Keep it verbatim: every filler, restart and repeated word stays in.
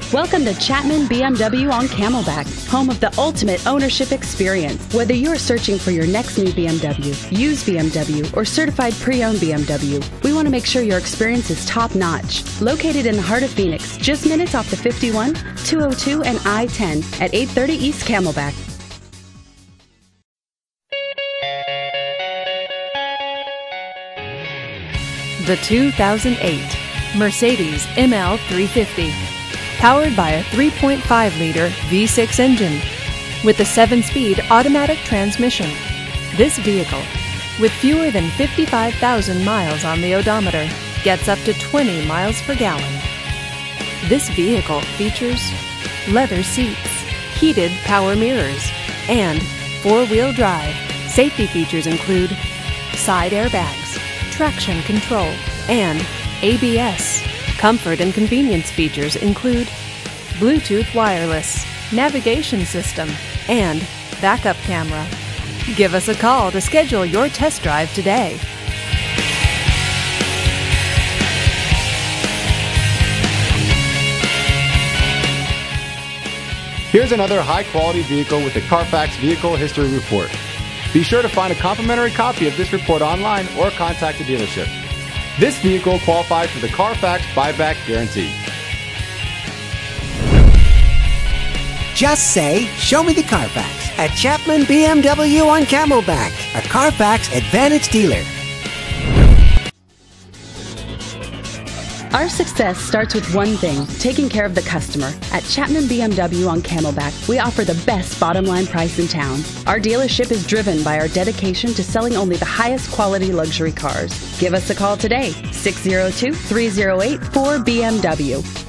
Welcome to Chapman B M W on Camelback, home of the ultimate ownership experience. Whether you're searching for your next new B M W, used B M W, or certified pre-owned B M W, we want to make sure your experience is top-notch. Located in the heart of Phoenix, just minutes off the fifty-one, two oh two, and I ten at eight thirty East Camelback. The two thousand eight Mercedes M L three fifty. Powered by a three point five liter V six engine with a seven speed automatic transmission. This vehicle, with fewer than fifty-five thousand miles on the odometer, gets up to twenty miles per gallon. This vehicle features leather seats, heated power mirrors, and four-wheel drive. Safety features include side airbags, traction control, and A B S. Comfort and convenience features include Bluetooth wireless, navigation system, and backup camera. Give us a call to schedule your test drive today. Here's another high-quality vehicle with the Carfax Vehicle History Report. Be sure to find a complimentary copy of this report online or contact the dealership. This vehicle qualifies for the Carfax Buyback Guarantee. Just say, "Show me the Carfax" at Chapman B M W on Camelback, a Carfax Advantage dealer. Our success starts with one thing, taking care of the customer. At Chapman B M W on Camelback, we offer the best bottom line price in town. Our dealership is driven by our dedication to selling only the highest quality luxury cars. Give us a call today, six oh two, three oh eight, four B M W.